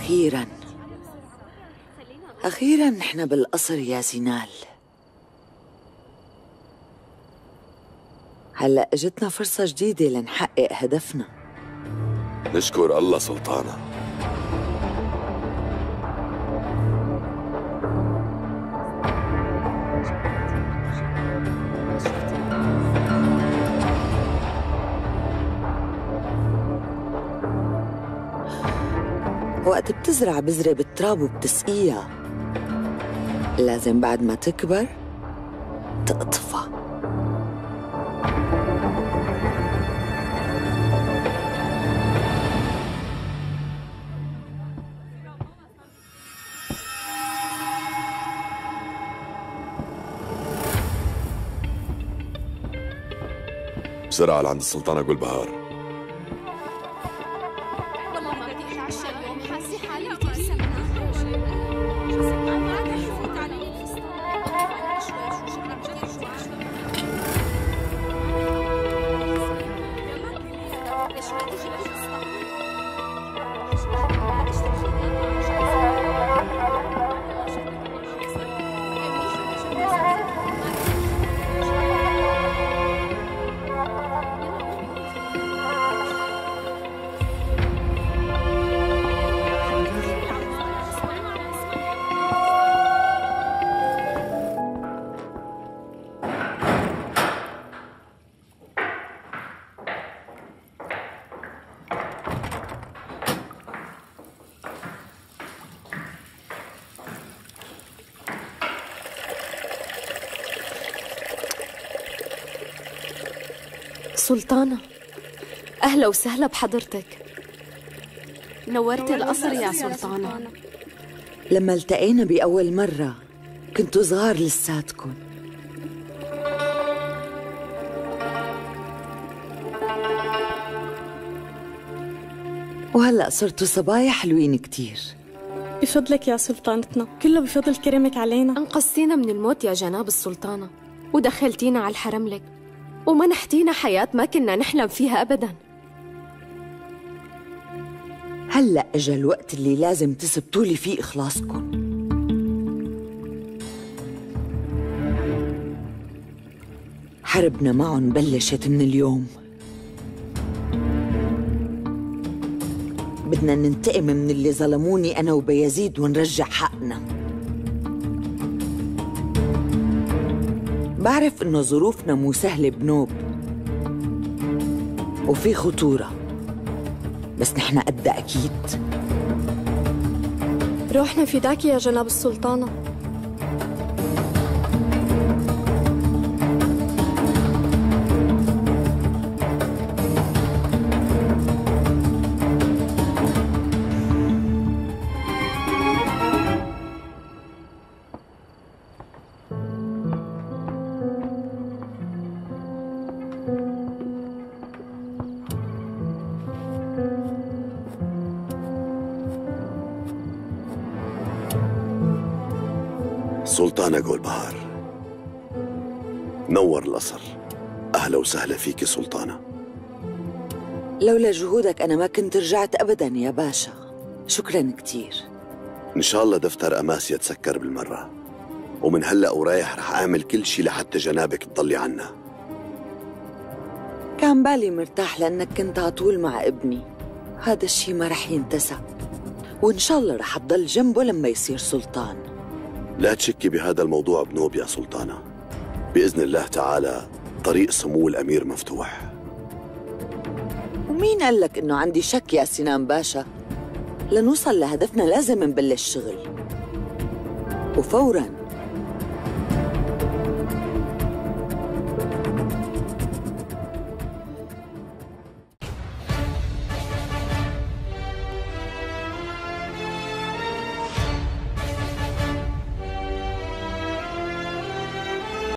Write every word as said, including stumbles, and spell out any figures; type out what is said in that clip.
أخيراً أخيراً نحن بالقصر يا زينال. هلأ اجتنا فرصة جديدة لنحقق هدفنا. نشكر الله سلطانة. وقت بتزرع بذرة بالتراب وبتسقيها لازم بعد ما تكبر تقطفها. بسرعة لعند السلطانة جولبهار. سلطانة، أهلا وسهلا بحضرتك. نورتي القصر يا سلطانة. لما التقينا بأول مرة كنتوا صغار لساتكن، وهلأ صرتوا صبايا حلوين كتير. بفضلك يا سلطانتنا، كله بفضل كرمك علينا. أنقذتينا من الموت يا جناب السلطانة، ودخلتينا على الحرم لك، ومنحتينا حياة ما كنا نحلم فيها أبداً. هلأ أجا الوقت اللي لازم تثبتوا لي فيه إخلاصكم. حربنا معهم بلشت من اليوم. بدنا ننتقم من اللي ظلموني أنا وبيزيد ونرجع حقنا. بعرف إنه ظروفنا مو سهلة بنوب وفي خطورة، بس نحن قدها أكيد. روحنا فداكي يا جناب السلطانة. سلطانة جولبهار، نور القصر. أهلا وسهلا فيك سلطانة. لولا جهودك أنا ما كنت رجعت أبداً يا باشا. شكراً كتير. إن شاء الله دفتر أماسيا تسكر بالمرة، ومن هلأ ورايح رح أعمل كل شي لحتى جنابك تضلي عنا. كان بالي مرتاح لأنك كنت عطول مع ابني، هذا الشي ما رح ينتسى، وإن شاء الله رح تضل جنبه لما يصير سلطان. لا تشكي بهذا الموضوع بنوب يا سلطانة، بإذن الله تعالى طريق سمو الأمير مفتوح. ومين قال لك إنه عندي شك يا سنان باشا؟ لنوصل لهدفنا لازم نبلش شغل، وفوراً.